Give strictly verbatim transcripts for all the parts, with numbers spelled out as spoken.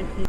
right here.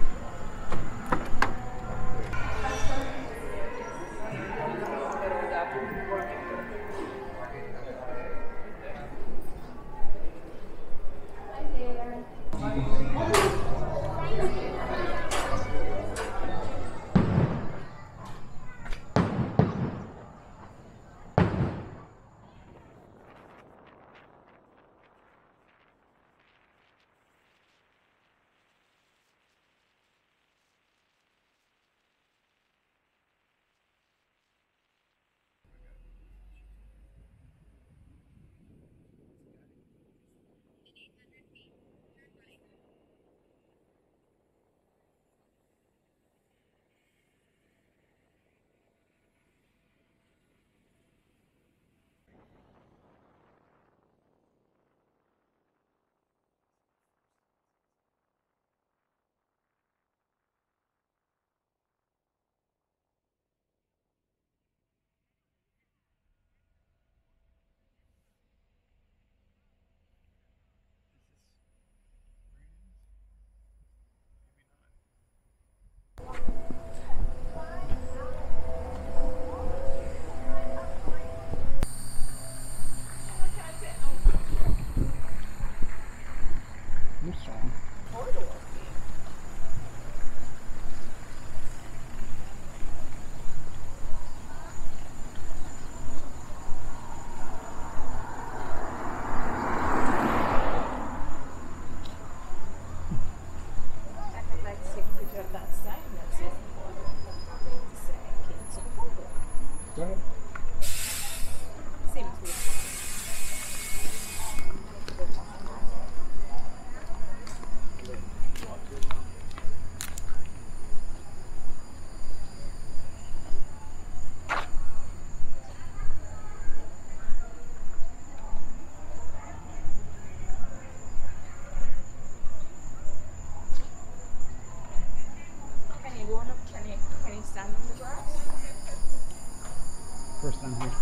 First time here.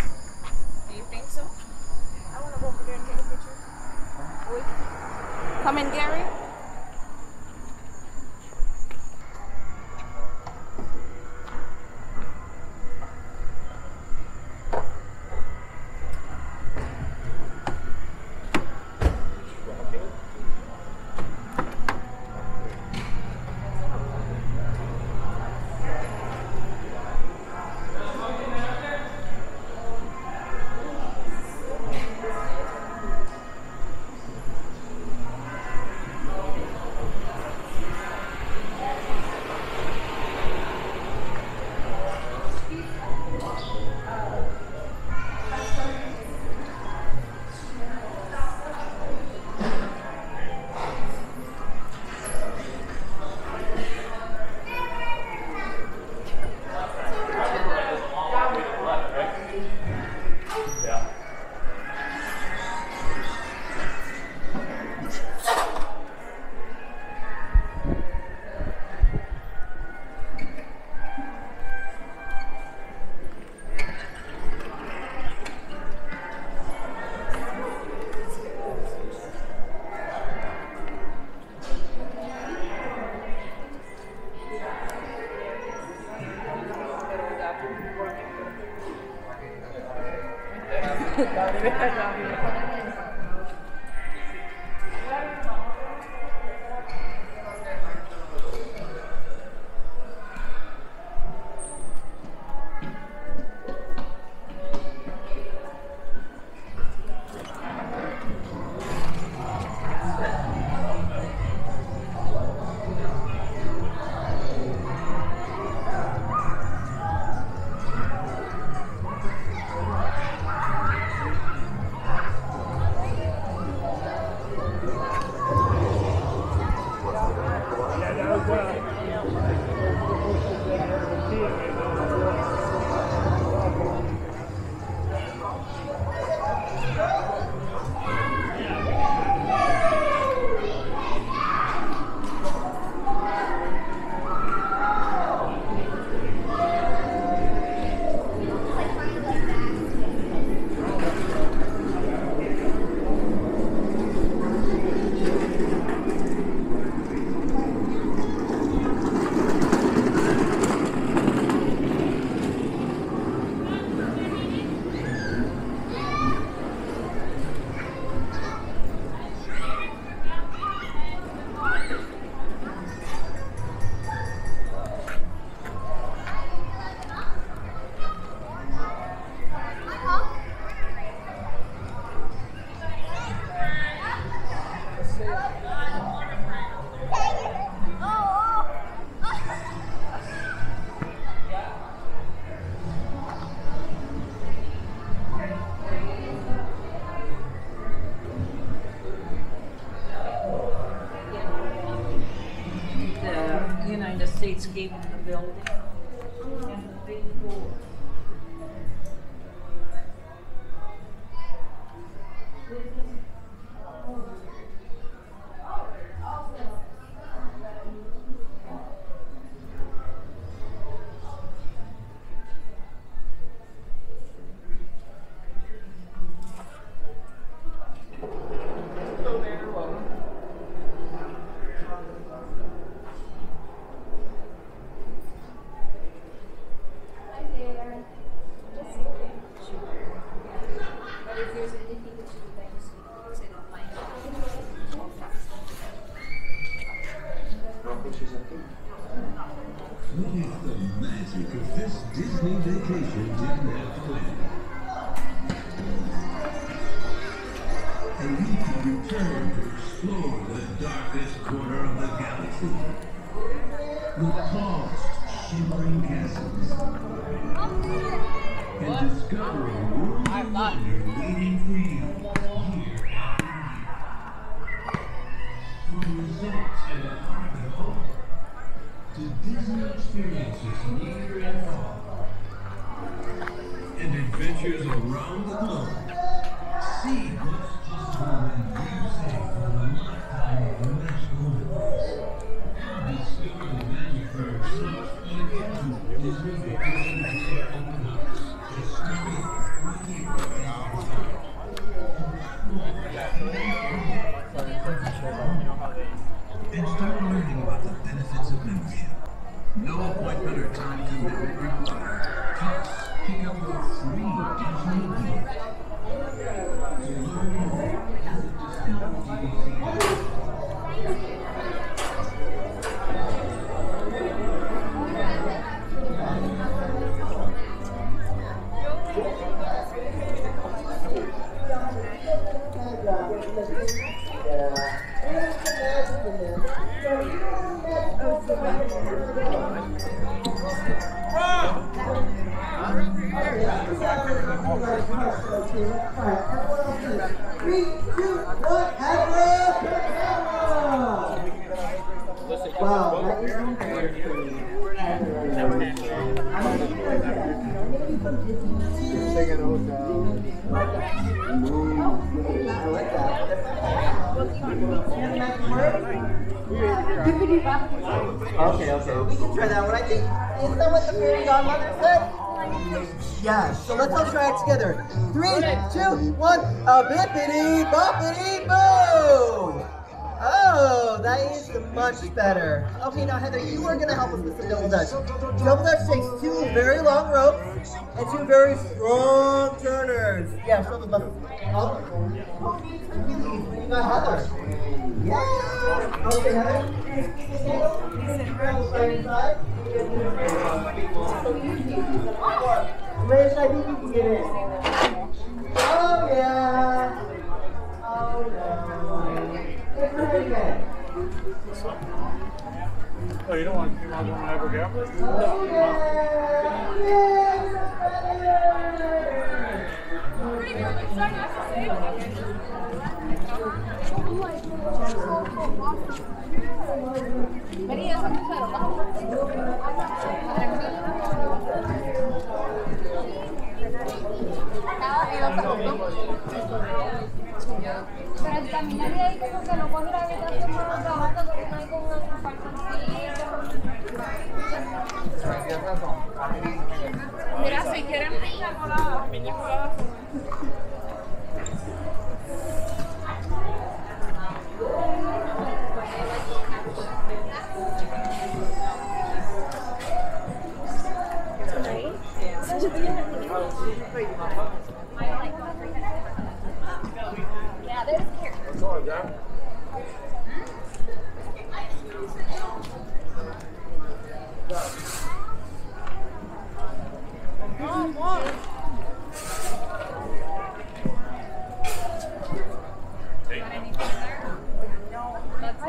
Do you think so? I want to go over there and take a picture. Huh? Come in, Gary. The United States gave them the building and the big board. What if the magic of this Disney vacation didn't have to end? And you could return to explore the darkest corner of the galaxy. The tallest shimmering castles. And discover a world of wonder waiting for you here after year. From resorts in the heart of home to Disney experiences near and far, and adventures around the globe. See what's possible when you save for a lifetime of magical memories. Discover the magic for yourself and into Disney Vacation Day Open House. Discover right here and start learning about the benefits of membership. No appointment or time commitment required. Plus, pick up your free Disney gift. To learn more, visit disney dot t v. Three, two, one, and wow, that is interesting. I like that. Okay, okay, we can try that one. I think, is that what the fairy godmother said? Yeah, so let's all try it together. Three, two, one, a bippity boppity boo! Oh, that is much better. Okay, now Heather, you are gonna help us with the double dutch. Double dutch takes two very long ropes and two very strong turners. Yeah, show the buttons. Oh, you got Heather. Yeah. Okay, Heather. Where should I think you can get in? Oh yeah. Oh no. Let's try it again. Oh, you don't want, you want to have a gap? Oh yeah. Pero el caminar de ahí como que no coge la habitación para trabajar porque no hay como una parte así. Mira, si quieren piña colada, piña colada. Yeah, there's here.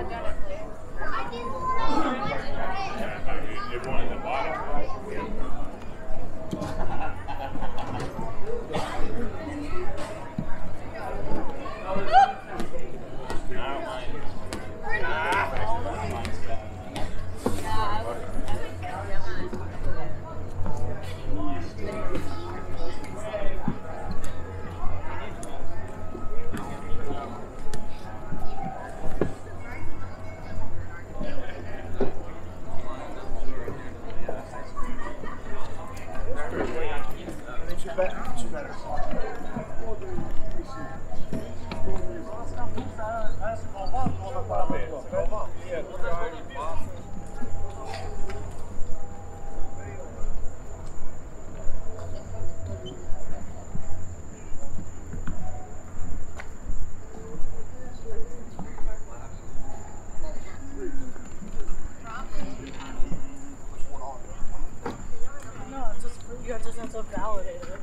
No, it's just you just have to validate it.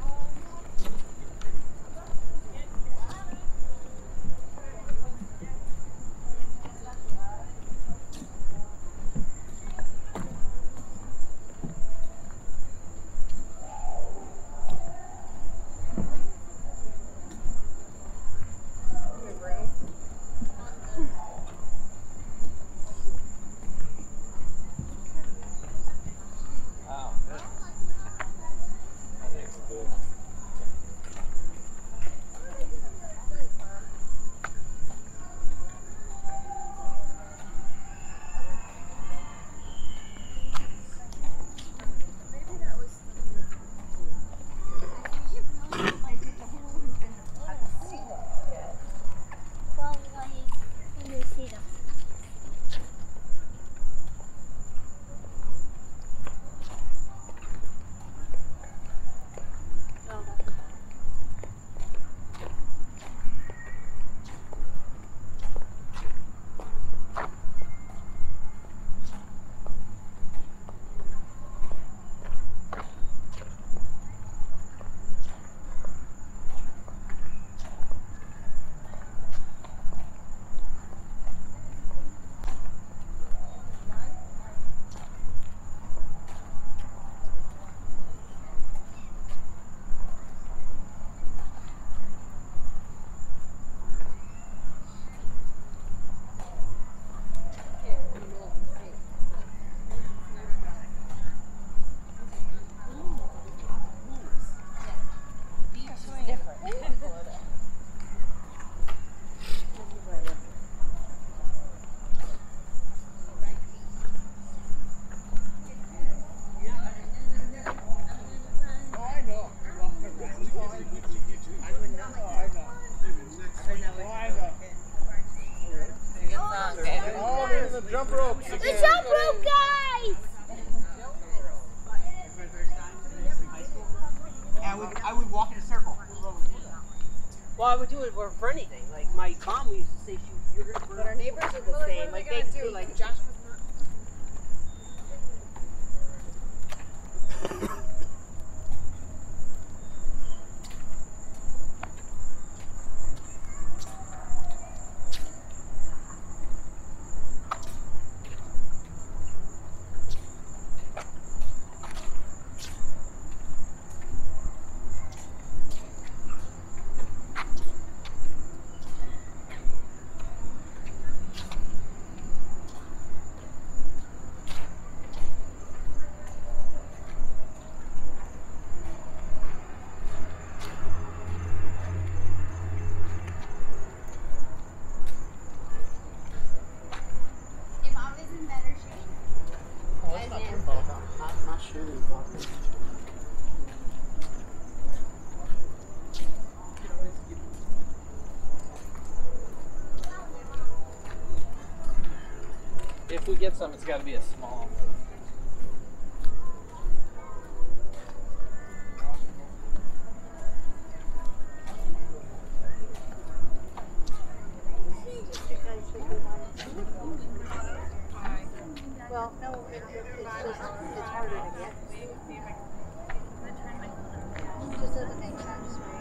Jump rope. The jump rope, guys! I would, I would walk in a circle. Well, I would do it for, for anything. Like my mom used to say, she, you're gonna burn. But our neighbors are the same. Like they do. Like Josh was. If we get some, it's got to be a small. Well, no, it, it, it's just it's harder to get. It just doesn't make sense, right?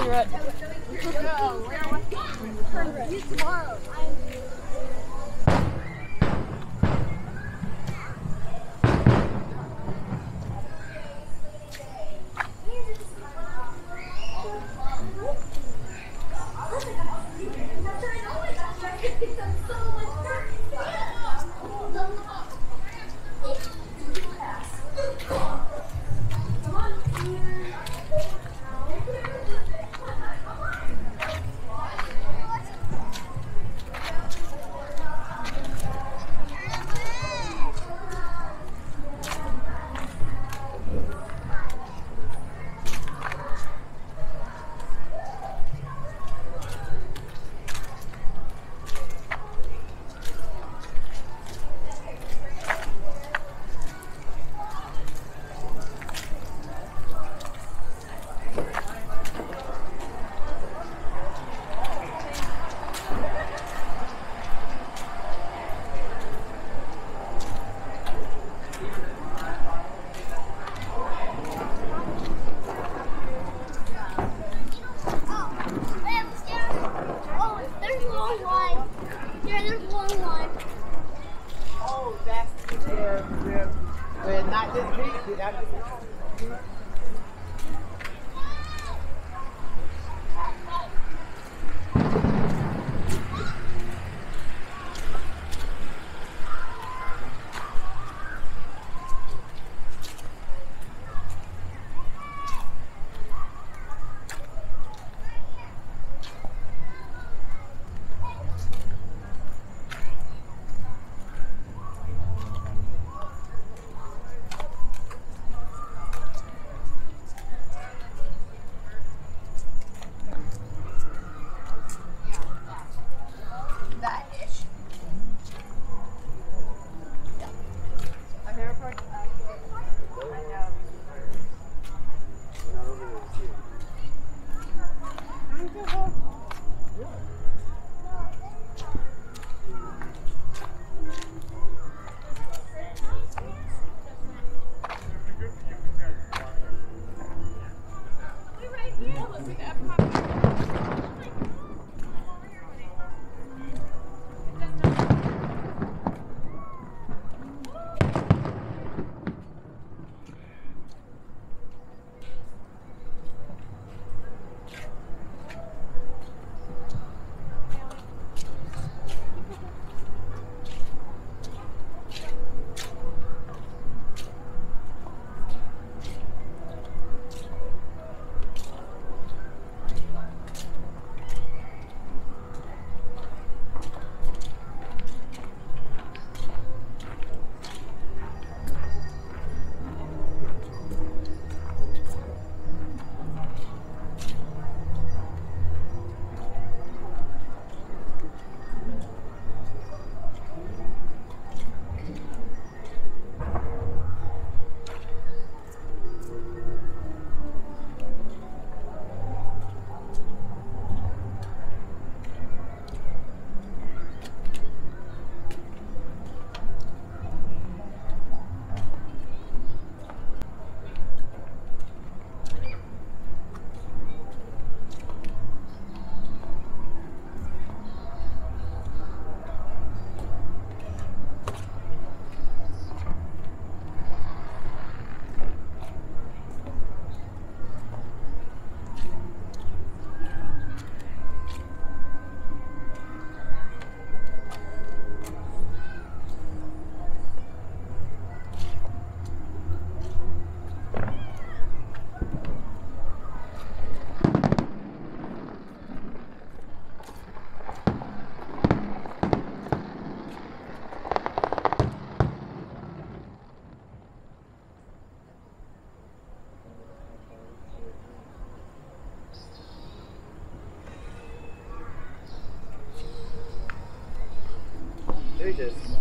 Regret. No, where you tomorrow. There it is.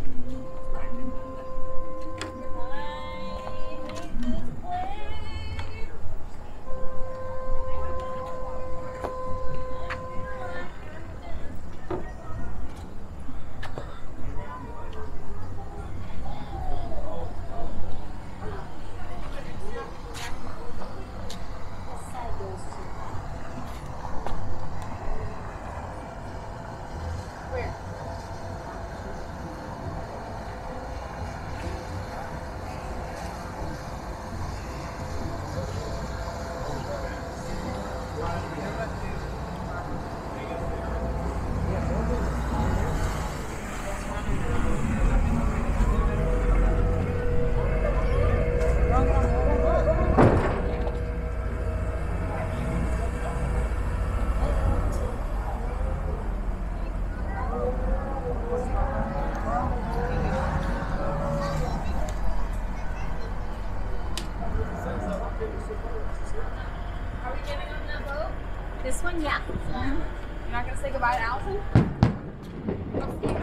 Yeah. You're not gonna say goodbye to Allison? I'll see you.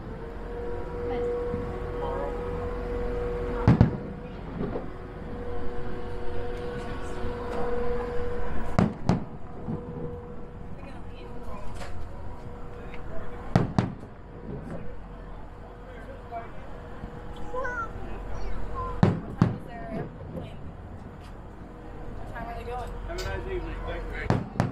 Have a nice evening. Thank you.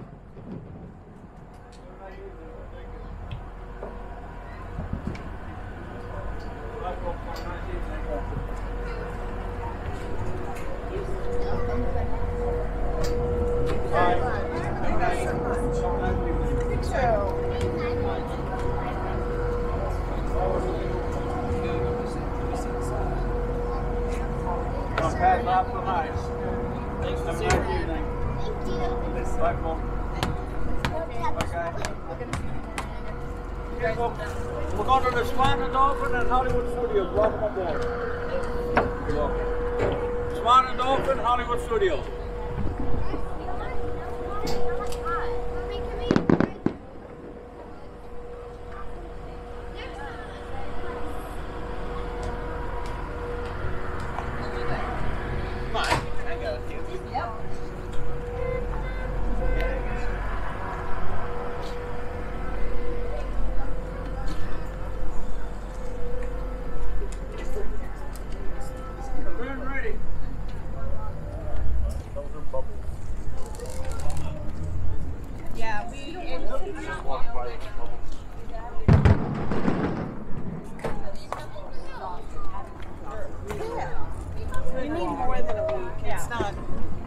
I'll pass off the nice. Thanks for seeing you. Bye, Paul. Okay. Okay, well, we're going to the Swan and Dolphin and Hollywood Studios. Welcome aboard. You're welcome. Swan and Dolphin, Hollywood Studios. Yeah, we. We need more than a week. It's not.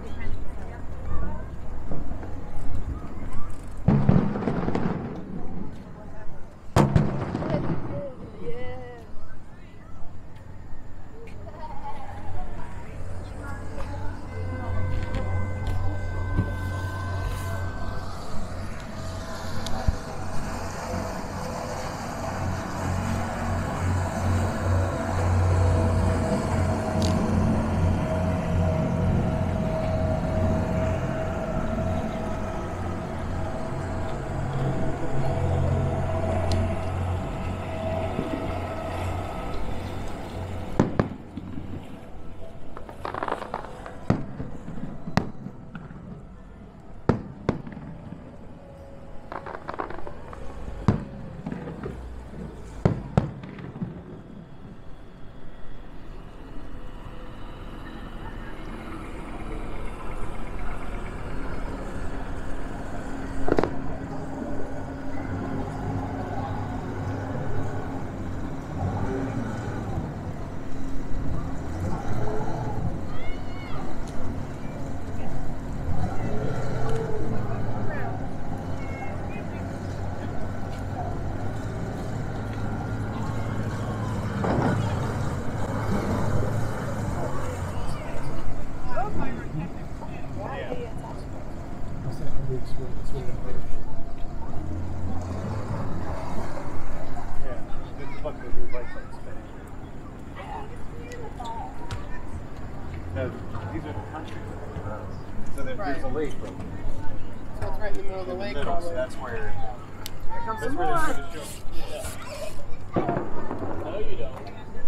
No, these are the countries. So there, there's a lake. Right? So it's right in the middle of the In the lake. middle, Probably. so that's where. Here comes That's some where more. they're going to show. No, you don't.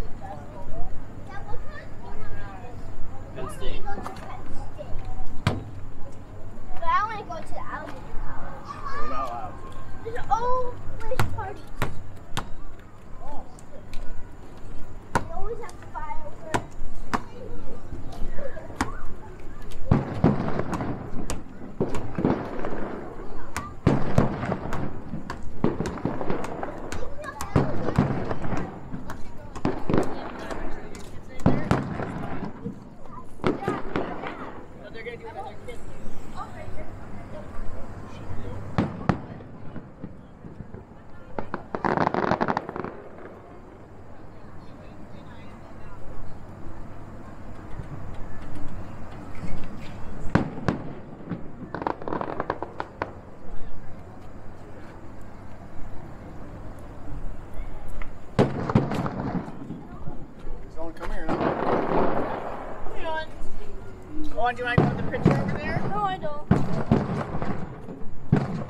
Penn State. But I want to go to the Alabama College. You're not allowed to. There's always parties. They always have fireworks. Someone come here. Hang on. Oh, do you want to go with the picture over there? No, I don't.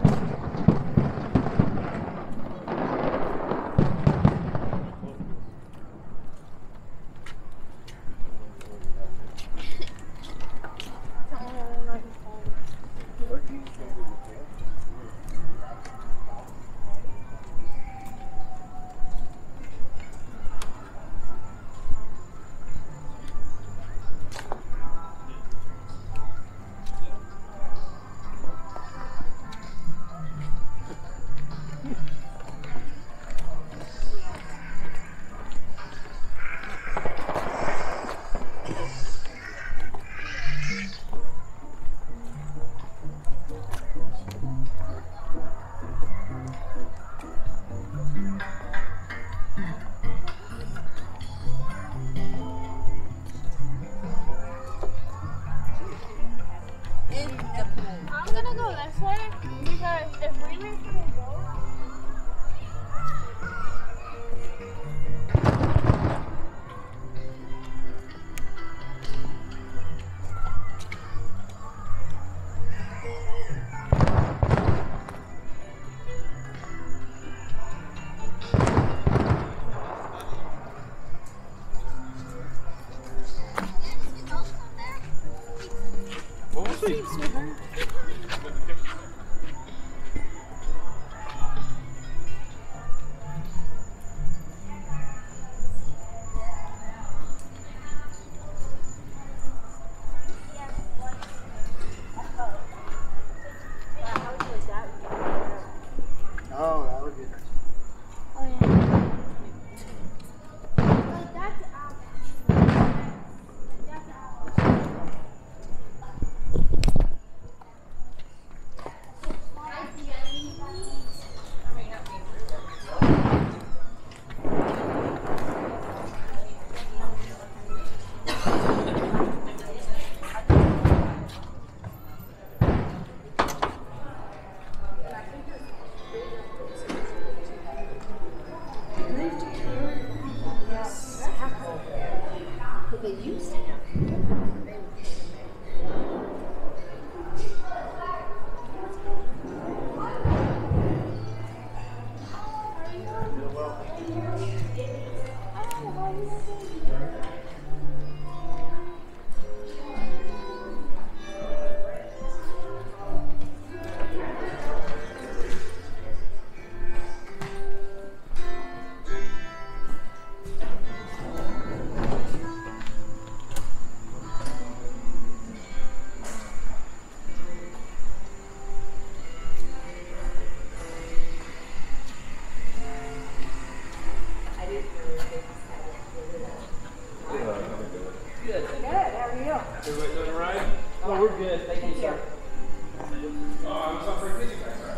Oh, that would be nice. Oh, yeah. Like, that's out. That's out. But they used to have. Good. Good, how are you? Everybody doing all right? Oh, we're good. Thank you, sir. Oh, I'm suffering busy back there.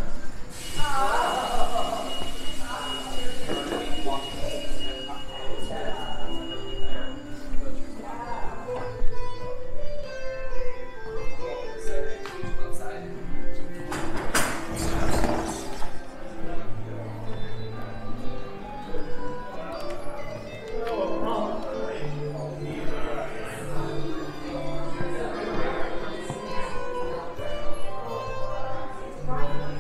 Right.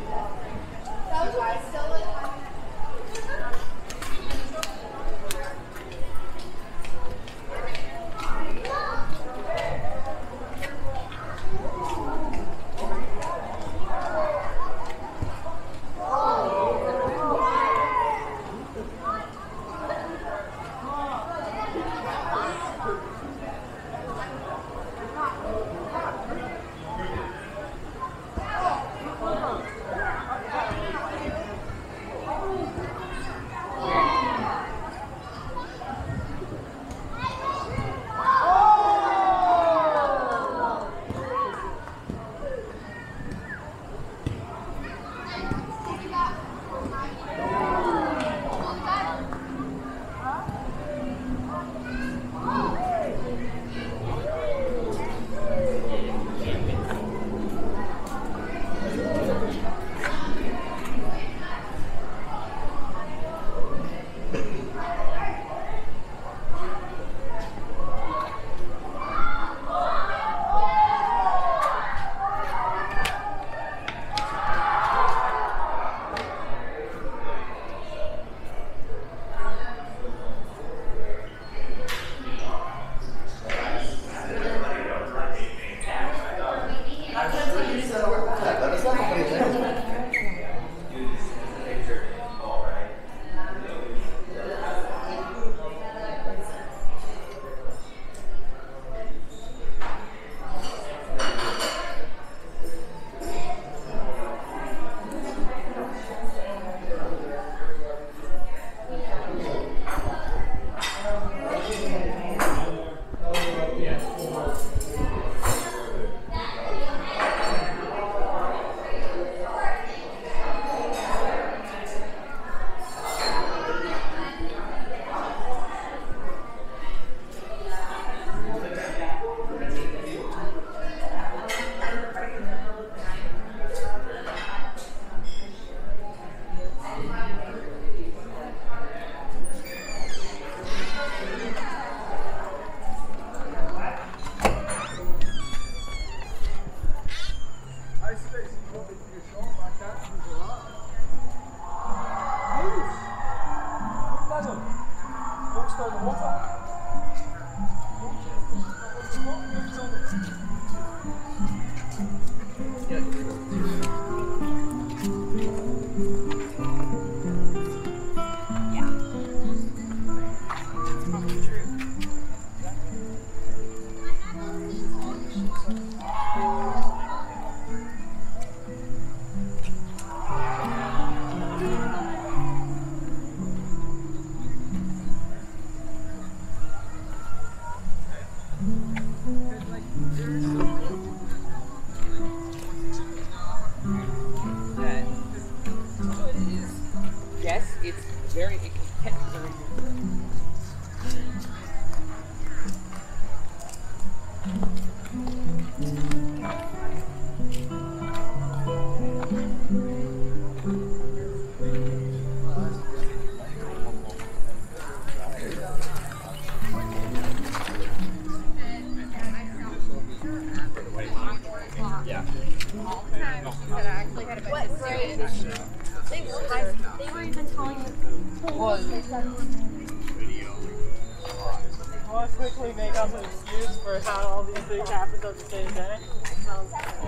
Quickly make up an excuse for how all these things happened on the same day. Sounds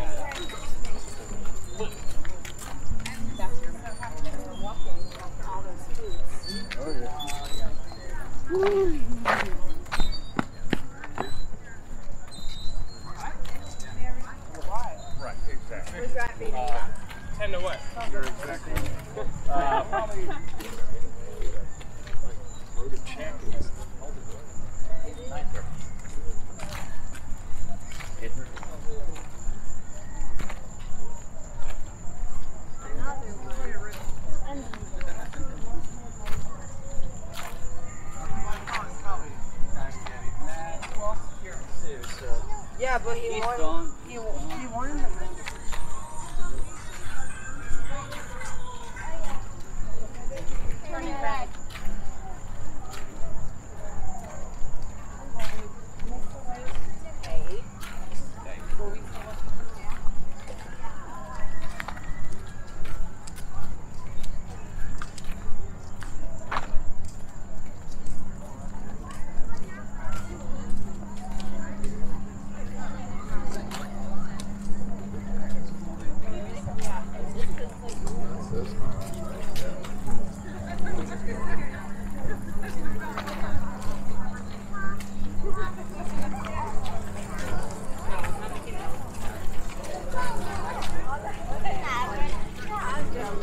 That's your walking after all those foods. Oh yeah. Right, exactly. Uh, ten to what? You're exactly. Uh, probably. Road of Champions. nine thirty. Yeah, but he won. He, he won them. Turn it back.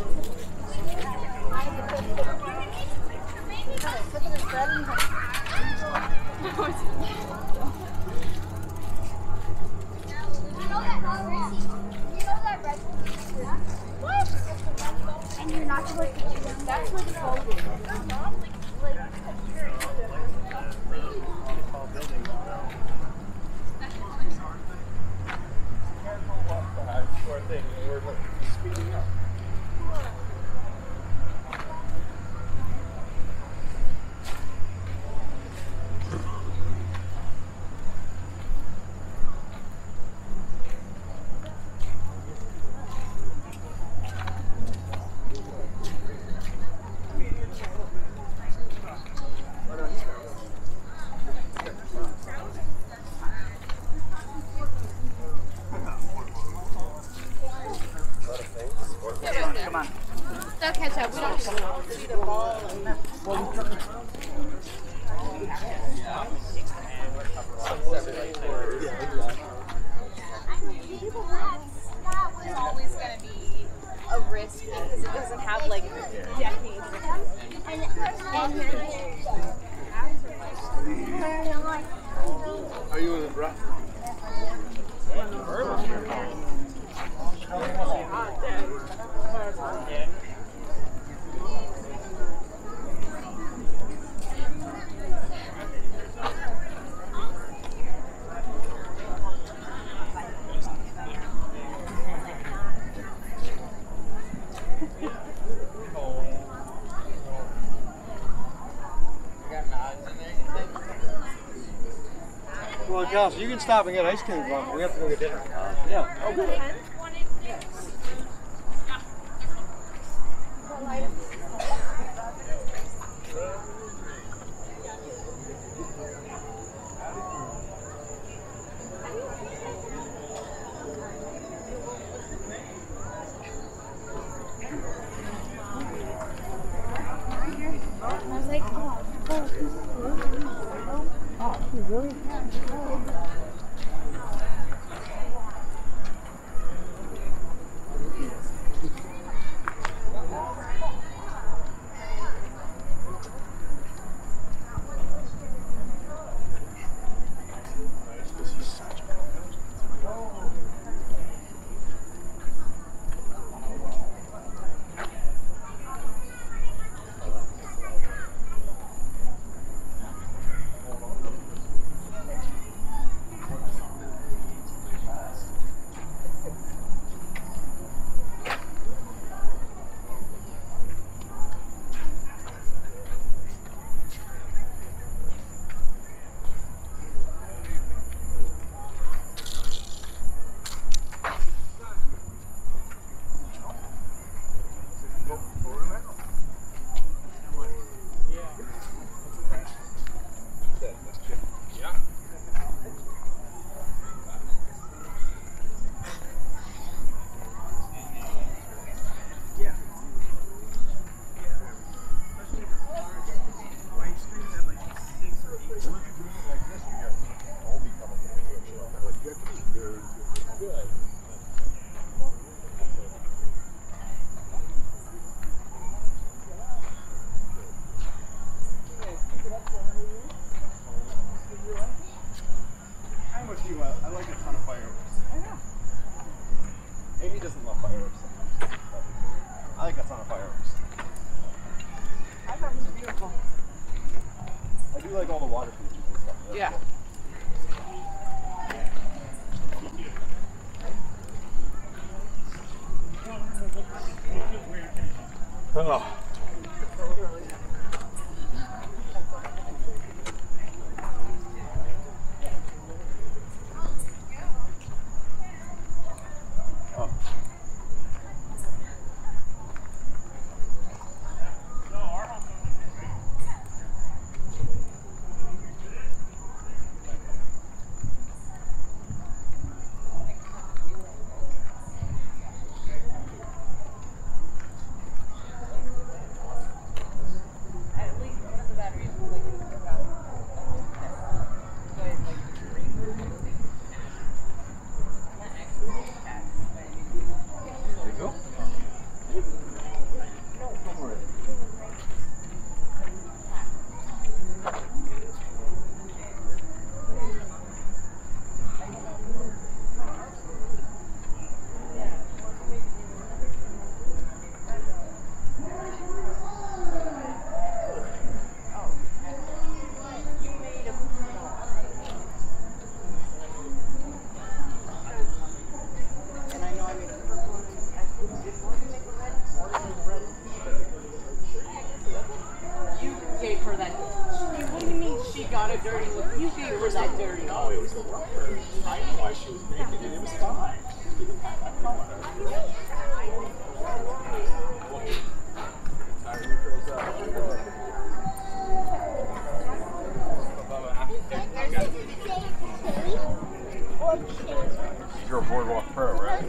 And you're not supposed to do that. That's where the gold is. Come on. They'll catch up. We don't see the ball. It's always going to be a risk because it doesn't have like decades. Are you in the breath? Well, Kelsey, you can stop and get ice cream from. We have to go get dinner. Yeah. Oh, good. I was like, oh, oh, really? I like a ton of fireworks. I know. Amy doesn't love fireworks so much. I like a ton of fireworks. I thought it was beautiful. I do like all the water features and stuff. That's Yeah. cool. Oh. dirty look. You gave her that dirty No, it was the rubber. I knew why she was making it. It was fine. She didn't have that color. You're a Boardwalk pro, right?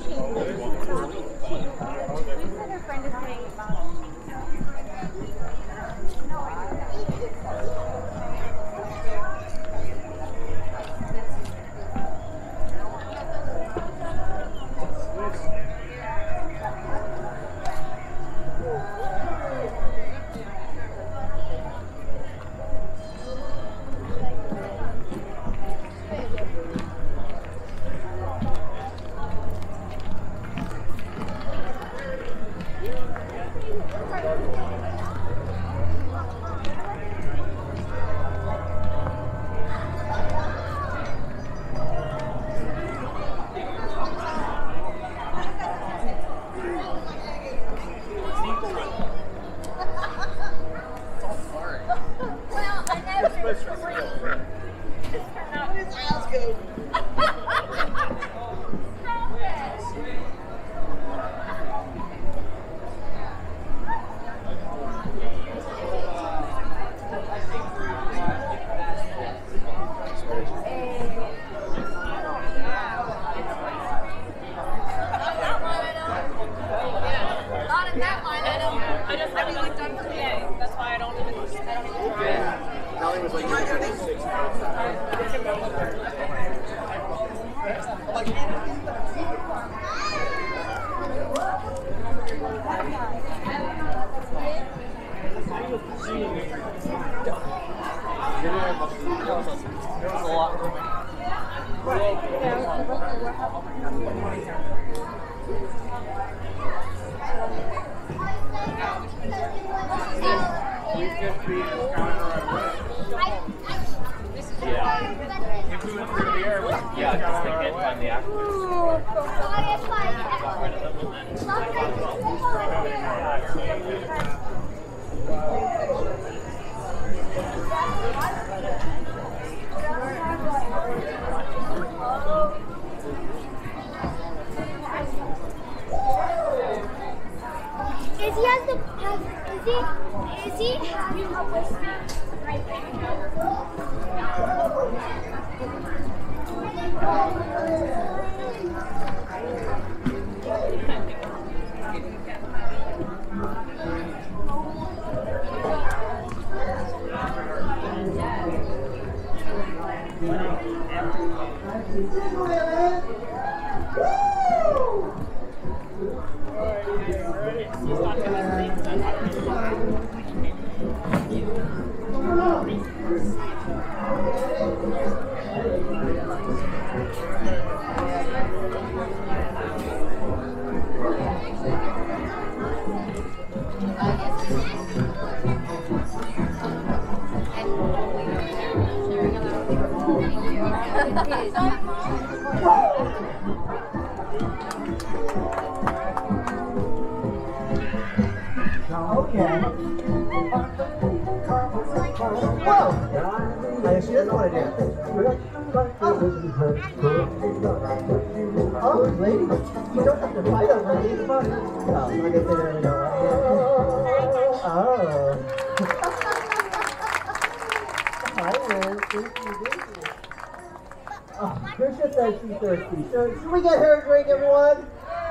Should we get her a drink, everyone?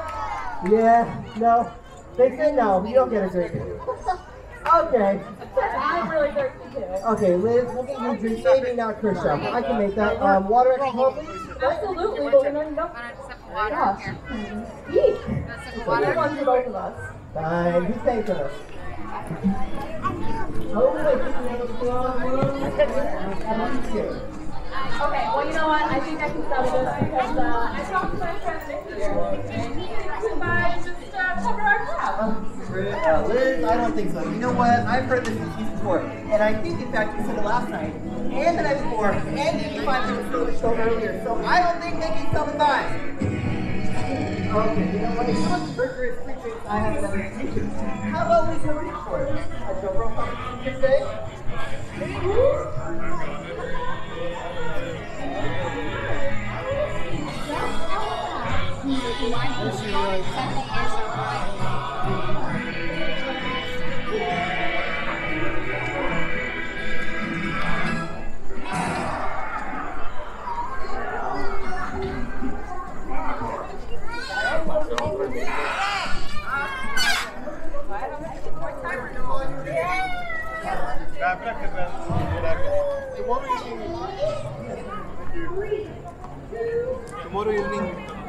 Yeah, no. They say no, you don't get a drink. Okay. I'm really thirsty too. Okay, Liz, we'll get you a drink. Maybe not Krisha. I can make that. Um, water and alcohol, please? Absolutely, but we know you don't. Gosh. Eek. Water one for both of us. Fine. Who's paying for this? Okay, well, you know what? I think I can settle this because uh, I talked to my friend Nick here, and he thinks we buy just uh, cover our tab. Uh, Liz, I don't think so. You know what? I've heard this excuse before, and I think, in fact, you said it last night, and the night before, and eighty-five minutes ago the show earlier, so I don't think Nikki's coming by. Okay, you know what? If you want burger is free drinks, I have another excuse. How about we go reach for it? A show real quick. You say? seven, eight years old. Tomorrow evening.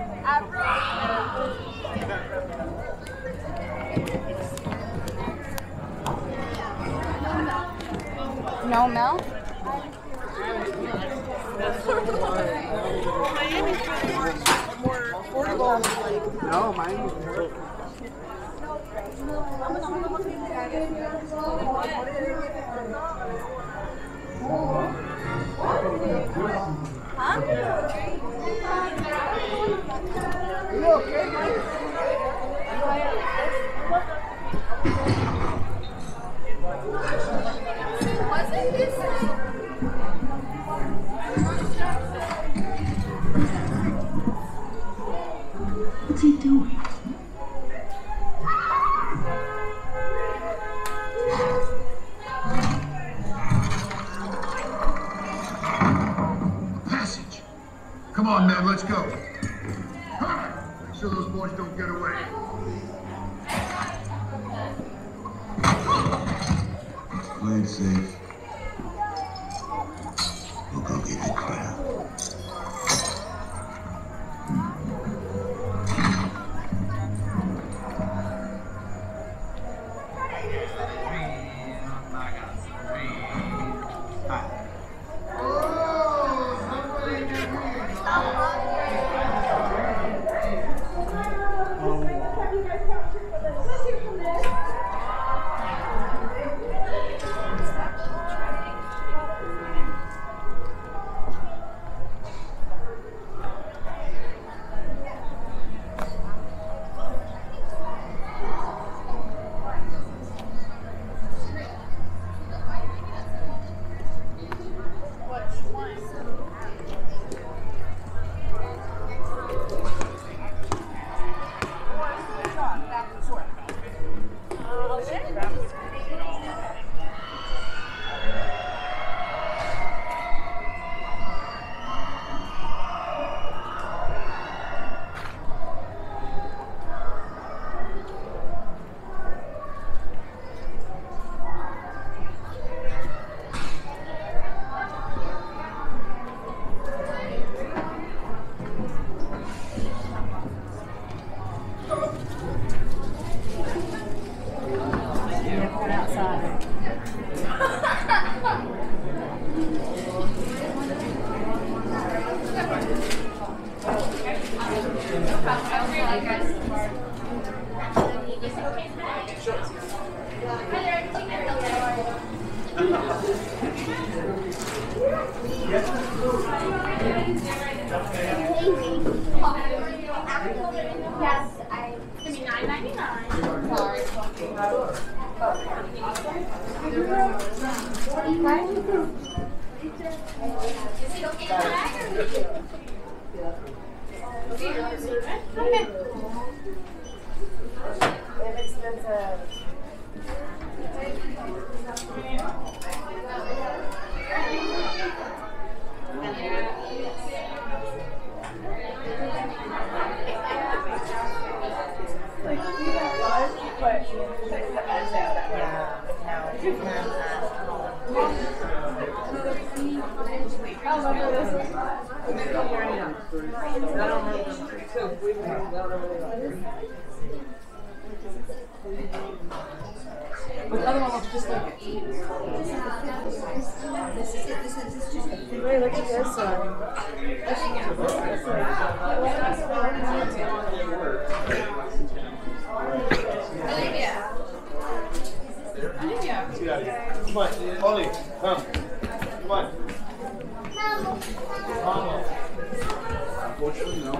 No milk? Miami's really more, more affordable. No, mine is Wasn't this? What's he doing? Passage. Come on, man, let's go. Hurry! Make sure those boys don't get away. Play it safe. We'll go get the crowd. Yes, I. Give me nine ninety-nine. Sorry. Is it okay to bag? Okay. But the other one looks just like it. Wait, look at this one. Olivia. Olivia. Come on, Ollie, come. Come on. Come. Unfortunately, no.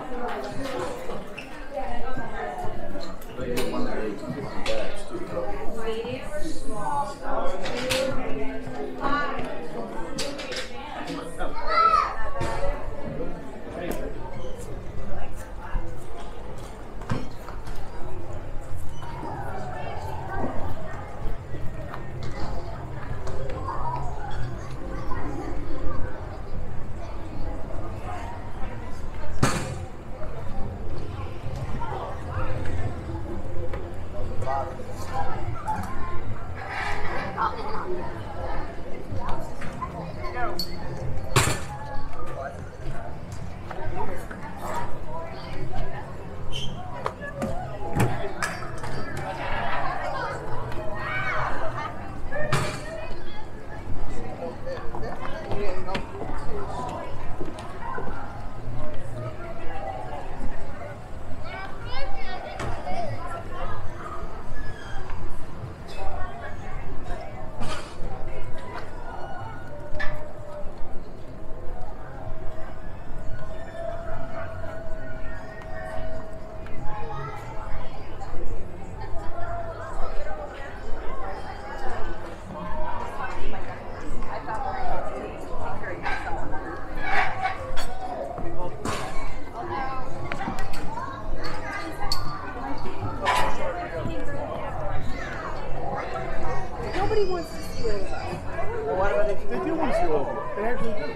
Nobody wants to see it. Well, what about if they do want to see you over? They actually do.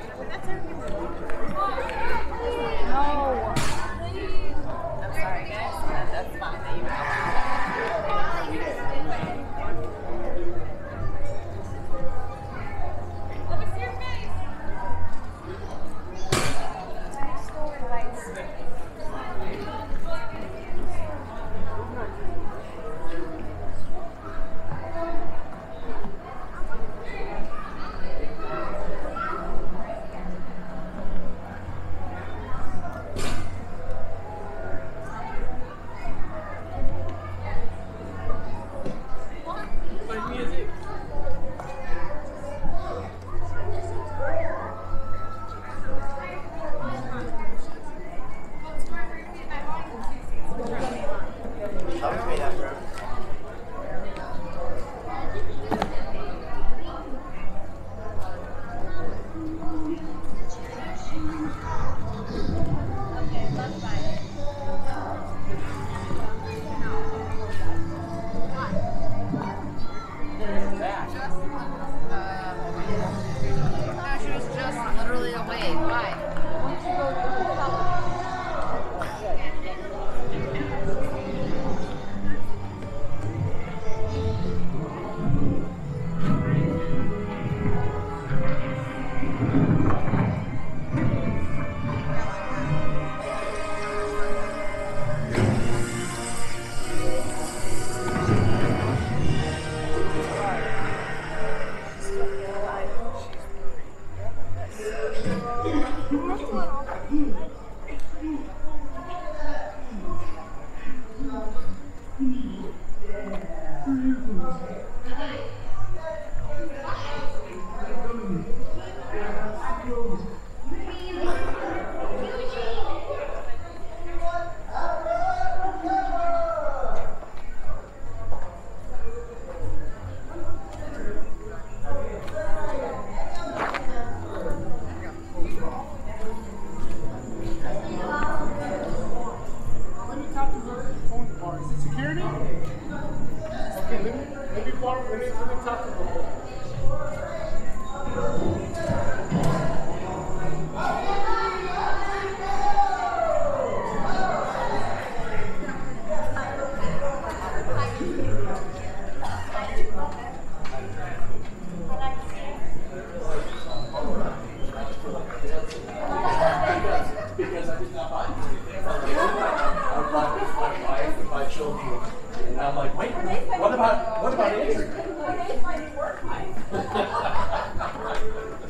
No. I'm sorry, guys. That, that's fine that you Let me see your face. What about what about Andrew?